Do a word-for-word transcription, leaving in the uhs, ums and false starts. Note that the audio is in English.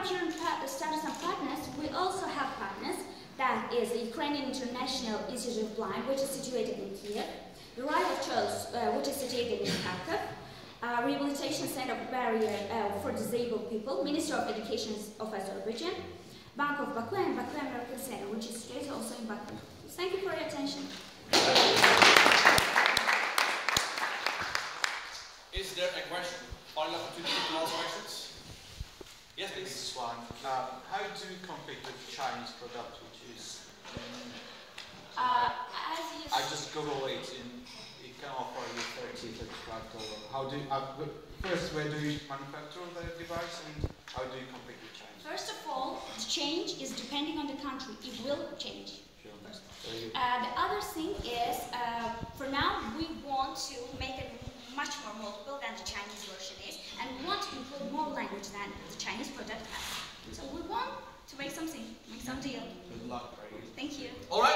our current status and partners, we also have partners. That is the Ukrainian International Institute of Blind, which is situated in Kiev, the Right of Choice, uh, which is situated in Kharkov, uh, Rehabilitation Center of Barrier uh, for Disabled People, Ministry of Education of Azerbaijan, Bank of Baku, and Baku American Center, which is situated also in Baku. Thank you for your attention. Is there a question? Final opportunity to ask questions? Yes, please. This one. Um, how do you compete with Chinese product, which is? Um, Uh, as you I just Google it, and it can offer you thirty, thirty-five dollars. How do you, uh, first, where do you manufacture the device, and how do you compete with China? First of all, change is depending on the country. It will change. Sure. Uh, the other thing is, uh, for now, we want to make it much more multiple than the Chinese version is, and we want to include more language than the Chinese product has. So we want to make something, make some deal. Good luck, Craig. Thank you. All right.